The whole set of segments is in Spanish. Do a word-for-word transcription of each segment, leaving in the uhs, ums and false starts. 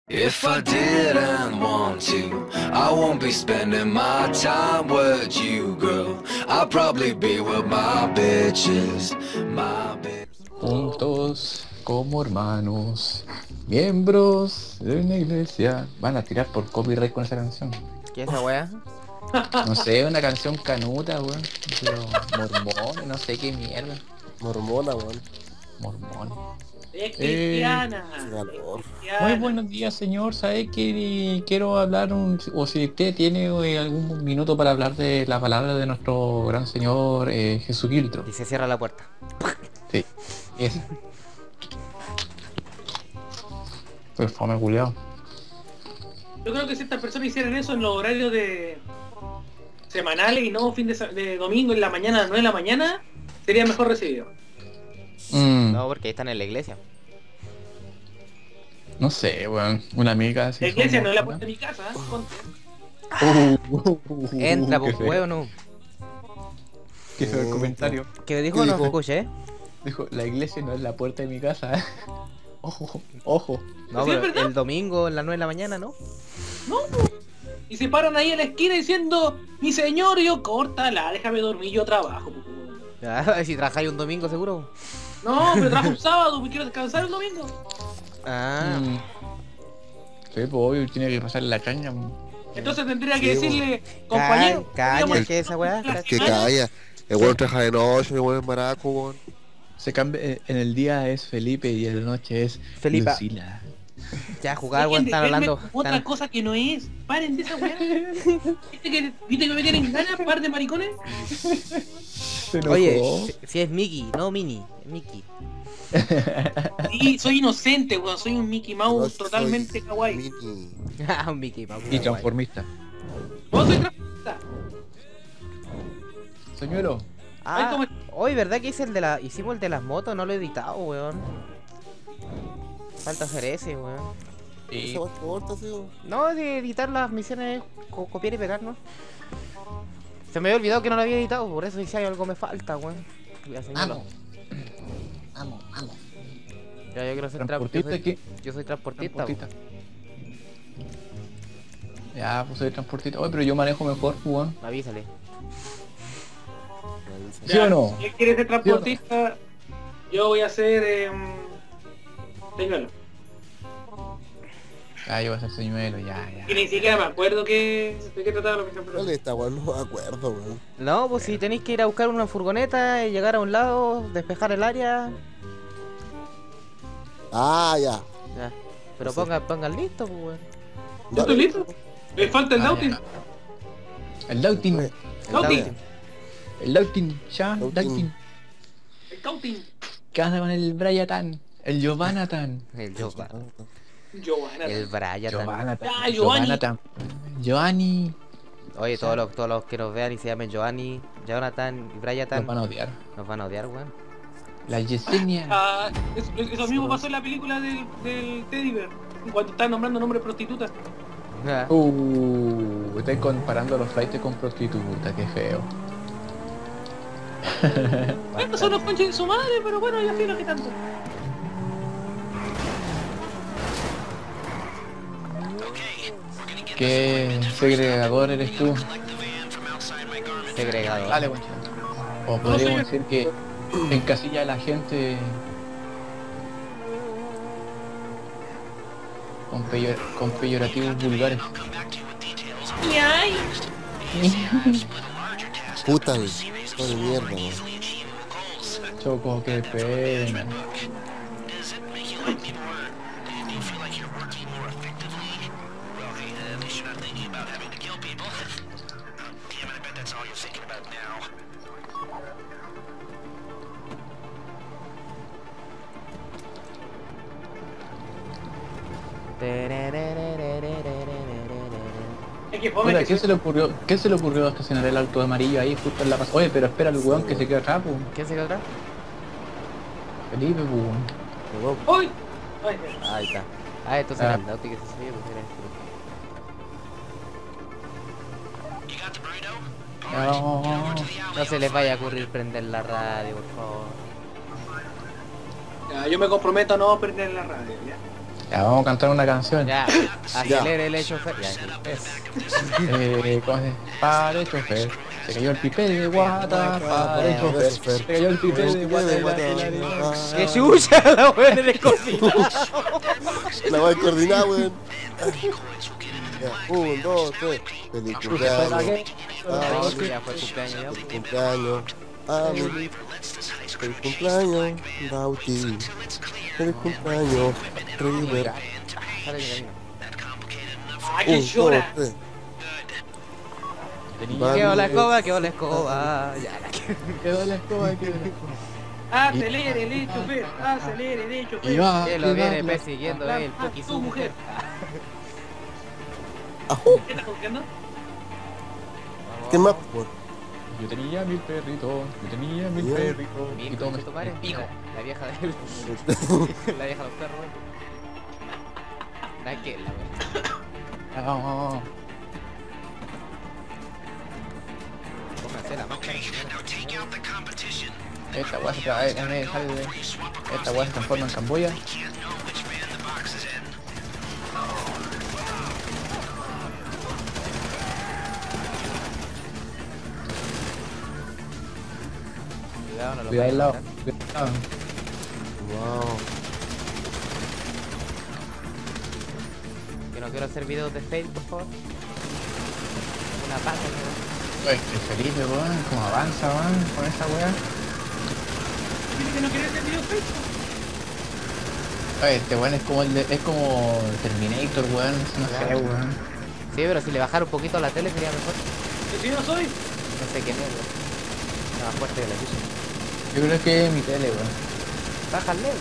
If I didn't want to, I won't be spending my time with you, girl. I'll probably be with my bitches, my bitches. Juntos como hermanos, miembros de una iglesia. Van a tirar por copyright con esa canción. ¿Qué es esa weá? No sé, una canción canuta, weón. Pero mormón, no sé qué mierda. Mormona, weón. Mormón. Es cristiana. Eh, es cristiana. Muy buenos días, señor. ¿Sabe que quiero hablar un, o si usted tiene eh, algún minuto para hablar de la palabra de nuestro gran señor eh, Jesucristo? Y se cierra la puerta. Sí, esa. Pues fome culiao. Yo creo que si estas personas hicieran eso en los horarios de semanales y no fin de, de domingo en la mañana, a las nueve de la mañana, sería mejor recibido. Mm, no. No, porque ahí están en la iglesia. no sé, weón. Una amiga así. La iglesia somos, no es la ¿no? puerta de mi casa, ¿eh? Ponte. Uh, uh, uh, uh, Entra, qué pues feo. weón, no. Qué feo el comentario. ¿Qué dijo? ¿Qué No dijo? se escuché, ¿eh? Dijo, la iglesia no es la puerta de mi casa, ¿eh? Ojo, ojo. No, ¿Sí es pero verdad? el domingo a las nueve de la mañana, ¿no? No, y se paran ahí en la esquina diciendo, mi señor, yo córtala, déjame dormir, yo trabajo. po, weón". Ah, si trabajáis un domingo seguro. No, pero trabajo un sábado, me quiero descansar el domingo. Ah, Mm. Sí, pues obvio, tiene que pasar la caña. Entonces tendría que Sí, decirle, compañero, caña, podríamos- ¿qué es esa weá? la Que semana". calla. El weón trabaja de noche, el weón es maraco, weón. Se cambia, eh, en el día es Felipe y en la noche es Felipa. Lucila. Ya jugar, Dejen weón, de están verme hablando. como otra están- cosa que no es. Paren de esa weá. ¿Viste que, ¿Viste que me tienen ganas, par de maricones? Se enojó. Oye, si, si es Mickey, no Minnie, es Mickey. Sí, soy inocente, weón. Soy un Mickey Mouse No, totalmente soy kawaii. mini. Ah, un Mickey Mouse. y guay. transformista. Vos soy transformista. Señuelo, Ay, Ah, ¿cómo- hoy, ¿verdad que hice el de la, hicimos el de las motos? No lo he editado, weón. Falta hacer ese, weón. y Esa weón que corta, sí, weón. No, de editar las misiones, co- copiar y pegar, ¿no? Se me había olvidado que no lo había editado, por eso si hay algo me falta, weón. Voy a señalarlo. vamos. Vamos, vamos. Ya, yo quiero ser tra- yo Transportista soy, aquí. yo soy transportista, Transportista. Ya, pues soy transportista. Oye, pero yo manejo mejor, pues, weón. weón. Avísale. ¿Sí o no? Si él quiere ser transportista, yo voy a ser... Eh, señuelo. Ah, yo voy a ser señuelo, ya, Y ya. ni siquiera me acuerdo que, de qué trataba lo que siempre. ¿Cuál es esta weón? No me acuerdo, weón. No, pues si tenéis que ir a buscar una furgoneta y llegar a un lado, despejar el área. Ah, ya. Ya. Pero Sí. pongan, pongan listo, pues, weón. ¿Ya estoy listo? Me falta el Ah, Dautin. ya. El Dautin. Eh, El Lauti. Dautin. El Dautin, ya, Dautin. Dautin. El Dautin. ¿Qué pasa con el Bryatan? El Giovanatan. El Giovanni. Giovanna. El Brian. Giovanatan. Ah, Giovanni. Giovanatan. Giovanni. Oye, todos los, todos los que nos vean y se llamen Giovanni, Jonathan y Nos Brian van a odiar. nos van a odiar, weón. La Yesenia. Ah, eso, eso mismo pasó en la película del, del Teddy Bear, cuando están nombrando nombres de prostitutas. Ah, Uh, estoy comparando los flights con prostituta, qué feo. Bueno, son los conches de su madre, pero bueno, ya filo que tanto. ¿Qué segregador eres tú? segregado. Dale, guacho. O podríamos decir que encasilla a la gente con, peyor con peyorativos vulgares. Y ay, Puta, weón. Hijo de mierda, weón. Choco, qué pena. es que fome Oiga, que ¿qué se- se le ocurrió? ¿Qué se le ocurrió estacionar el auto amarillo ahí justo en la pasada? Oye, pero espera el weón que se queda atrás, pues. ¿Quién se quedó atrás? Felipe, pues. weón. Weón, ¡Uy! Ay, Ahí está. Ah, entonces Ah. era el Dauti que se subió, pues era este. No. No se les vaya a ocurrir prender la radio, por favor. ya, yo me comprometo a no prender la radio, ¿ya? Ya, vamos a cantar una canción. Ya, acelere el chofer. Ya, eso. Eh, ¿cómo se? Para el chofer. Se cayó el pipé de guata. Para el chofer. Se cayó el pipé de guata. y la tela de guata. ¡Qué chucha la weón eres coordinado! La voy a coordinar, weón. Ya, un, dos, tres. Feliz cumpleaños. Ah, Sí, ya fue el cumpleaños ya. feliz cumpleaños. Ah, feliz cumpleaños, Bauti. Feliz cumpleaños, River. Sale mi camino. ¡Ah, que Un, dos, llora! tres. Tenía- Quedó la escoba, quedó la escoba. Ya, la que... Quedó la escoba, quedó la escoba. Acelere el chofer, acelere el Y chofer. va, Que y lo va, viene la- persiguiendo el Ah, Poki tu mujer. Ajú. ¿Qué estás buscando? ¿Qué más, por? Yo tenía mil perritos, yo tenía mil Bien. perritos. Bien, Y todo me concha tu madre. pico. La, la vieja de él. La vieja de los perros. La que la weón. Ah, Pónganse la máscara. esta weá se trae, eh, me sale de- esta weá se transforma en Camboya. Cuidado, no lo Cuidado al lado. vayan a matar. Cuidado. Wow. Que no quiero hacer videos de fail, por favor. Una pata, weón. Oye, qué Felipe, weón, cómo avanza, weón, con esa weá. Dice que no quiere hacer video Facebook. Oye, este weón es como el de, es como Terminator, weón, no sé, Claro. weón. Sí, pero si le bajara un poquito a la tele sería mejor. Que si no soy. No sé qué mierda. Está más fuerte que la chucha. Yo creo que es mi tele, weón. Bájale.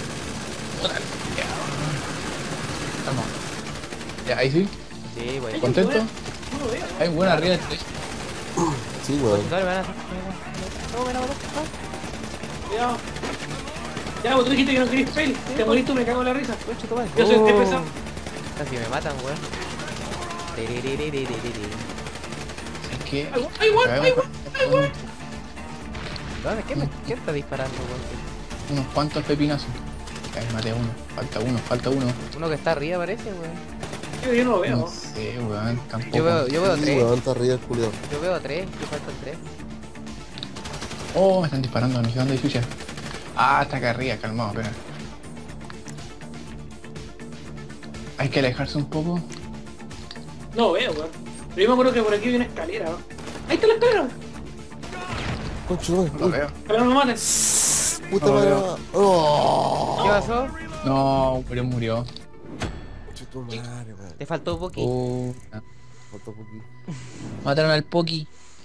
Vamos. Ya, ahí sí. Sí, güey. ¿Contento? No lo veo. Hay buena arriba del techo. Sí, weón. No, me van a hacer. No, me van a matar. Cuidado. Ya, vos tú dijiste que no querías fail. Te moriste, me cago en la risa. Concha tu madre. Yo soy este Oh. pesado. Casi me matan, weón. Tiriririririririri. Es que. ¡Ay, ay, weón! ¡Ay, weón! ¡Ay, weón! ¿Dónde? ¿Qué me qué está disparando, weón? Unos cuantos pepinazos. Ahí maté a uno. Falta uno, falta uno. Uno que está arriba parece, weón. Yo, yo no lo veo. No sé, weón, tampoco. Yo veo, yo veo Sí, tres. weón, está arriba el culiao. Yo veo tres. Yo faltan tres. Oh, me están disparando, no sé dónde hay chucha. Ah, está acá arriba, calmado, espera. Hay que alejarse un poco. No lo veo, weón. Pero yo me acuerdo que por aquí hay una escalera, ¿no? ¡Ahí está la escalera! Concha, no, No lo veo. Ojalá no me maten. puta No, madre. veo. Oh. ¿Qué pasó? No, murió, murió. Concha tu madre, weón. Te faltó un poquito. Oh, Falta poquito. mataron al Poki.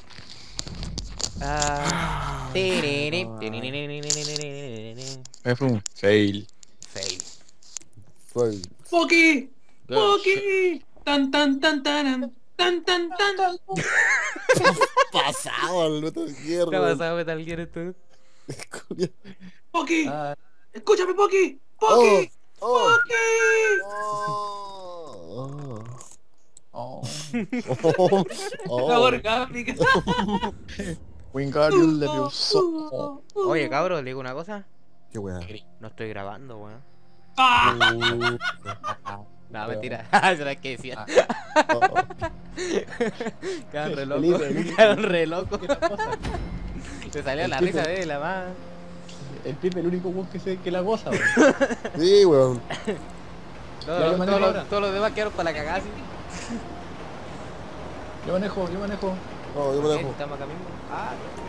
Ah. Tiriri, tiririririririririririri. Fue un fail. Fail. Fue. ¡Poki! Good ¡Poki! ¡Tan, tan, tan, tan! ¡Tan, tan, tan! Pasado al Metal Gear, ¿Qué ha weón. pasado Metal Gear esto? Culiao. ¡Poki! Ah, ¡Escúchame, Poki! ¡Poki! Oh, ¡Poki! oh, oh. oh, oh. La orgánica. Wingardium Levioso. Oye, cabro, le digo una cosa. Qué weá. No estoy grabando, weón. ¡Ah! No, Weón. mentira. Eso era que decía. Oh, Quedaron re Felipe, locos. Felipe. Quedaron re locos. ¿Qué cosa? Se salió El la tipo- risa de la más. El Pipe, el único weón que se que la goza, weón. sí, weón. Todos, Ya, yo los- manejo todos los- ahora. todos los demás quedaron para la cagada. así. Yo manejo, yo manejo, No, yo me ¿Qué? dejo. Estamos acá mismo. Ah,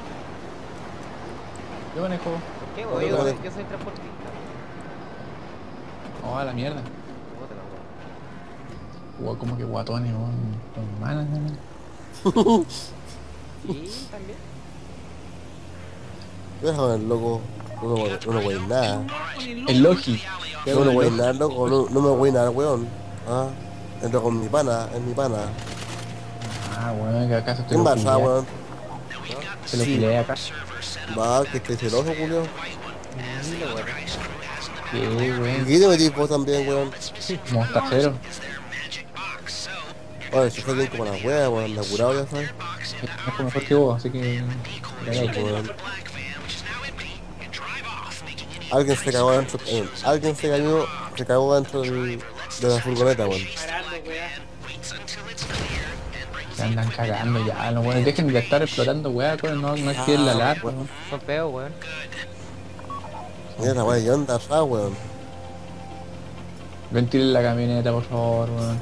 yo manejo. ¿por qué, No, weón? yo Yo, manejo. yo soy transportista. Oh, a la mierda. Bótala, weón. Weón, como que guatones, weón. Con malas, weón. Sí, también. Déjame, loco. No me voy, no me voy nada. El Loki. No me voy nada, loco. No, no me voy nada, weón. Ah, entro con mi pana, es mi pana. Ah, weón, que acaso te ¿Quién lo va allá, pillé. weón? Te lo Sí. pillé acá. Va, que estés celoso, Julio. Dile, weón. Sí, ¿Y weón. qué te metís vos también, weón? Mostacero. Oye, se fue bien como la wea, weón. Me ha curado, ya sabes. Es como mejor que vos, así que. Sí, weón. Alguien se cagó dentro. eh, alguien se cayó se cagó dentro del, de la furgoneta, weón. Parando, weá. Se andan cagando ya, los weones. Dejen de estar explorando weá, weón. No, no quieren la alarma, weón. Son feos, weón. Mira la weá, ¿y onda allá, weón? Ventilen la camioneta, por favor, weón.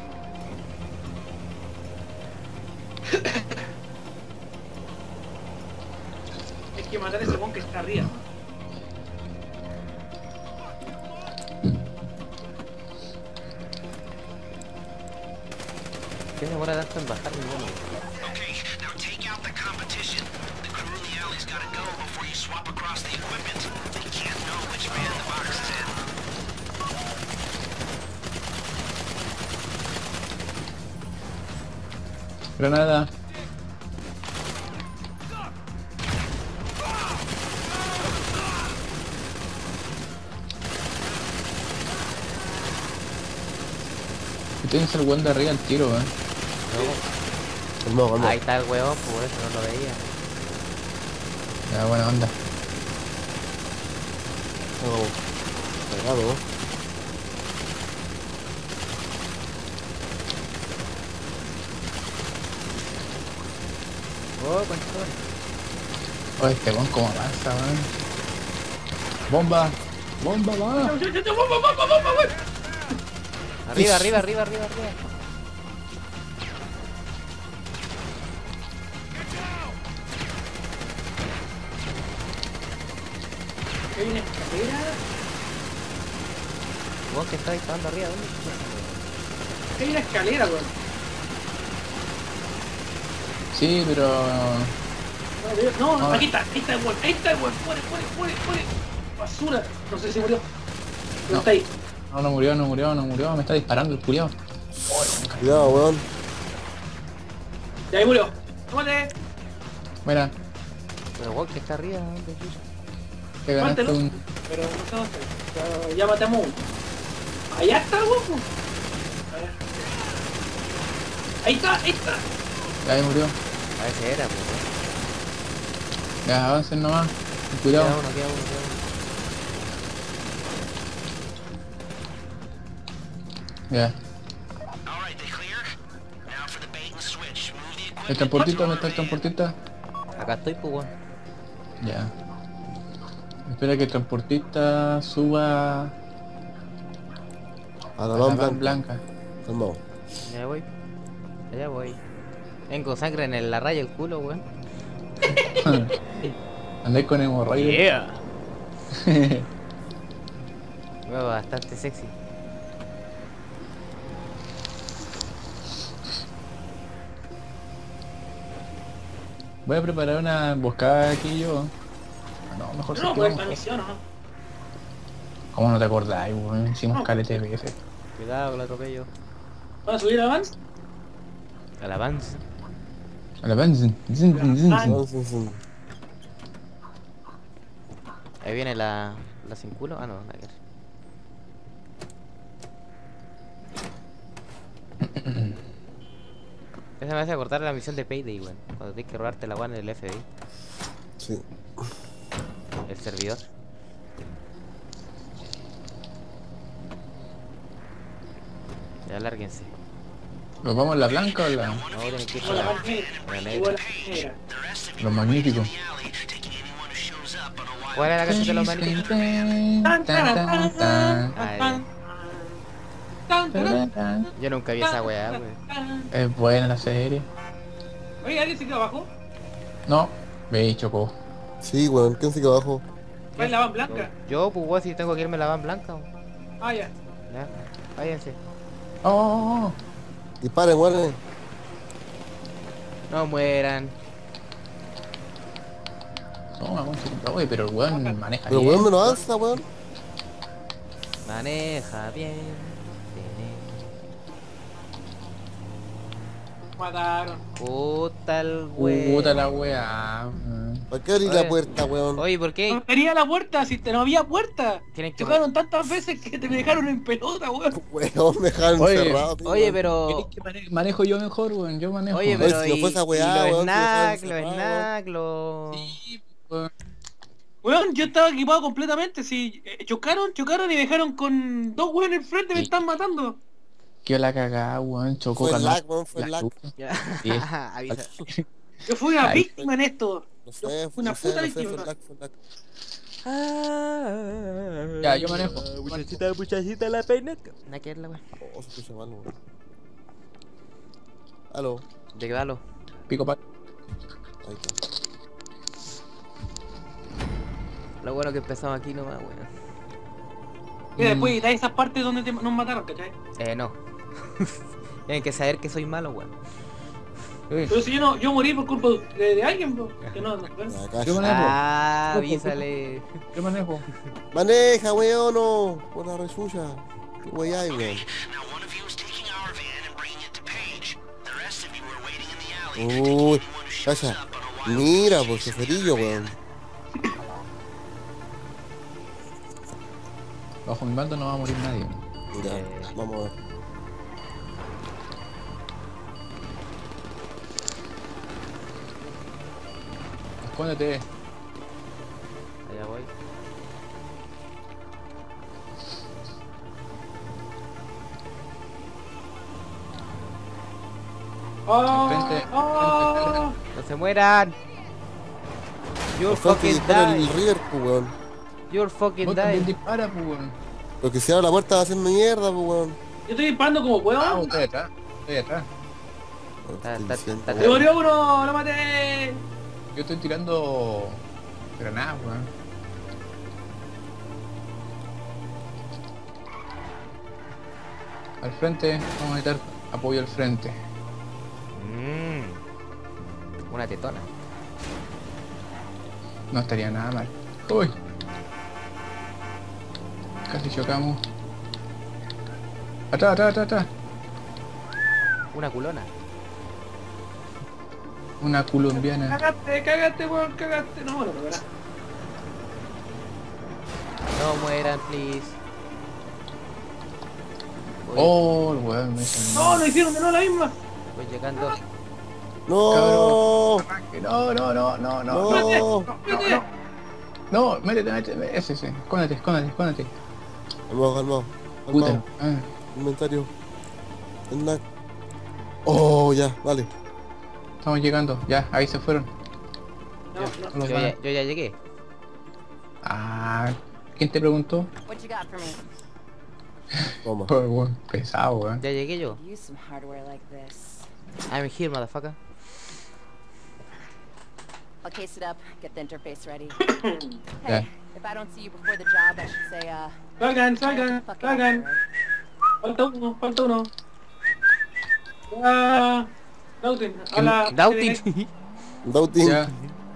Hay que matar a ese weón que está arriba. ¿Qué demora tanto en bajar mi mono? Granada. Y tienes el weón de arriba al tiro, weón. Calmado, calmado. Ahí está el weón, por eso no lo veía. Ya, buena onda. No, pegado, ¿no? Oh, conchón. Oye, este weón cómo avanza, weón. Bomba. Bomba, va. ¡Bomba, bomba, bomba, weón! Arriba, arriba, arriba, arriba, arriba. Hay una escalera. Weón que está disparando arriba, ¿dónde está? Hay una escalera, weón. Sí, pero... No, Ah. aquí está, ahí está el weón, ahí está el weón. Muere, muere, muere, muere. Basura. No sé si murió. No, No. está ahí. No, no murió, no murió, no murió. Me está disparando el culiao. Cuidado, weón. Ya ahí murió. ¡Tómate! Mira, Pero weón que está arriba, ¿dónde chucha? que ganaste Mátelo. un... Pero no estamos ya, ya matamos uno. Allá está el weón. po. Allá. Ahí está, ahí está. Ya ahí murió. A ese era, pues, weón. Ya, avancen nomás. Cuidado. Queda uno, queda uno, queda uno. Ya. ¿El transportista? ¿Dónde está el transportista? Acá estoy, pues, weón. Ya. Espera que el transportista suba A a la la van van blanca. blanca. Calmado. Allá voy. Allá voy. Tengo sangre en el- la raya del culo, weón. Andáis con hemorroides. Yeah. Veo bastante sexy. Voy a preparar una emboscada aquí yo. No, mejor No, se pues esta misión, ¿no? ¿Cómo no te acordáis, weón? Hicimos No. calete de veces. Cuidado que lo atropello. ¿Van a subir avance? Al avance. A la van, zin, zin, zin, zin, Ah, zin. No, sí, sí. Ahí viene la, la sin culo. Ah, no, nada que ver. Esa me hace acordar la misión de Payday, weón. Cuando tienes que robarte la guana del F B I. Sí. El servidor. Ya lárguense. ¿Los vamos a la blanca o la...? No, tienen que ir Igual por la la, más negra. la negra. Igual la negra. Los magníficos. ¿Cuál era la canción de los maní? Tan, tan, tan, tan, Ay. tan, tan, tan, tan, Yo nunca vi esa weá, weón. tan. Es buena la serie. Oye, ¿alguien se quedó abajo? No, me chocó. Sí, weón. ¿Quién se quedó abajo? ¿Va en la van blanca? Yo, pues, weón, si tengo que irme a la van blanca, weón. Ah, ya. Ya, váyanse. Oh, oh, oh. Disparen, weón. No mueran. No, una concha de- Oye, pero el weón maneja Pero bien. weón, menos alza, weón. Maneja bien. Mataron. Puta el weón. Puta la weá. mm. ¿Para qué abrir Oye. la puerta, weón? Oye, ¿por No qué? tenía la puerta, si te no había puerta. Tienen que... Chocaron tantas veces que te dejaron en pelota, weón. Weón, me dejaron Oye. encerrado, tío, Oye, weón. pero... ¿Querés que mane- manejo yo mejor, weón? Yo manejo. Oye, Oye, pero si no y, fue esa y weá, los weón, si no snacks, fue los encerrado, snacks, los... Sí, weón. Weón, yo estaba equipado completamente, si eh, chocaron, chocaron y me dejaron con dos weones enfrente, me Sí. están matando. Que la cagada, weón, chocó Fue el calmado. lag, weón, fue el La lag. chucha. Ya. Sí. Avisa. Yo fui una Ay. víctima en esto. No sé, fue Una no sé, puta no sé, fue víctima. el lag, fue el lag. Ya, yo manejo. Muchachita, muchachita, la peineta. Nada que ver la wea. Oh, se escucha mal, weón. Aló, ¿De qué valo? Pico pa. ahí está. Lo bueno que empezamos aquí nomás, weón. Mira, Mm. después editar esas partes donde te- nos mataron, ¿cachai? Eh, no. Tienen que saber que soy malo, weón. Uy, Pero si yo no, yo morí por culpa de, de alguien, po, que no, no, no. Ya, acá. Yo manejo. Ah, avísale. Yo manejo. Maneja, weón, no. Por la resuya. Qué wey hay, weón. Uy, calla. Mira, pues, choferillo, weón. Bajo mi mando no va a morir nadie. Ya, Eh. vamos a ver. Escóndete. Allá voy. ¡Oh! Enfrente, ¡Oh! ¡No se mueran! You'll Bastante fucking dispara el die. River, pues, weón. You'll fucking Vos también die. dispara, pues, weón. Lo que si abre la puerta va a hacerme mierda, pues, weón. Yo estoy disparando como puedo. Ah, estoy atrás. Estoy atrás. Bueno, Ta- estoy ta- diciendo, ta- ¡Se weón. murió uno! ¡Lo maté! Yo estoy tirando granadas, weón. Al frente, vamos a necesitar apoyo al frente. Mmm. Una tetona. No estaría nada mal. Uy. Casi chocamos. Atrás, atrás, atrás, atrás. Una culona. Una colombiana. Cagaste, cagaste, weón, cagaste. No, bueno, pero verá. No mueran, please. Voy, Oh, el weón me hizo No, no hicieron de nuevo la misma. voy llegando. No, No, no, no, no, no. no. Vete. No, métete, métete. Ese, ese. Escóndete, escóndete, escóndete. Calmado, calmado. Puta. Calmado. Ah. Inventario. El lag. Oh, ya, vale. Estamos llegando. Ya, ahí se fueron. No, no. No los Yo van a- ya, yo ya llegué. Ah, ¿quién te preguntó? What you got for me? Toma. Oh, weón, pesado, weón. Ya llegué yo. Use some hardware like this. I'm here, motherfucker. I'll case it up, get the interface ready. Yeah. Hey, if I don't see you before the job, I should say, uh... Salgan, salgan, fucking salgan. right? Falta uno, falta uno. Ya. Dautin, a la. Doubting. Doubting. Ya.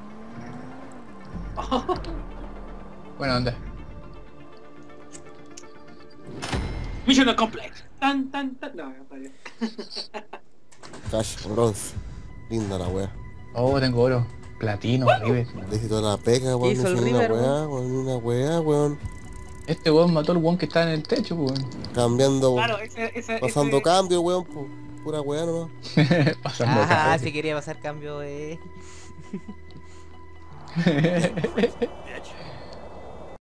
Buena onda. Mission accomplished. Tan, tan, tan. No, ya está bien. Cash, bronce. Linda la wea. Oh, tengo oro. Platino, River. Deje toda la pega, weón. hizo No el sé, una River, wea, weón. Una wea, weón. Este weón mató al weón que está en el techo, weón. Cambiando, Claro, ese, ese, pasando ese- cambio, weón. pu- Pura wea nomás. Pasando Ah, cable. si quería pasar cambio, eh.